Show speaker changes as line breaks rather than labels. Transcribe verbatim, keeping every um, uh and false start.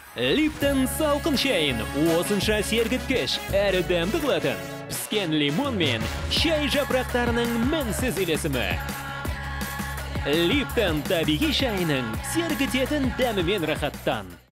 Липтон салқын шайын осынша сергіткіш әрі дәмді қылатын. Піскен лимон мен шай жапырақтарының мінсіз үйлесімі. Липтон табиғи шайының сергітетін дәмімен рахаттан.